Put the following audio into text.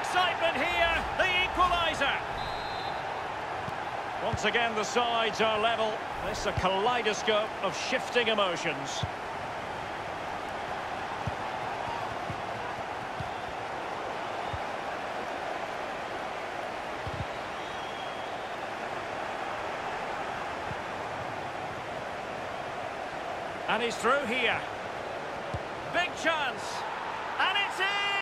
excitement here, the equaliser. Once again, the sides are level. This is a kaleidoscope of shifting emotions. And he's through here. Big chance. And it's in!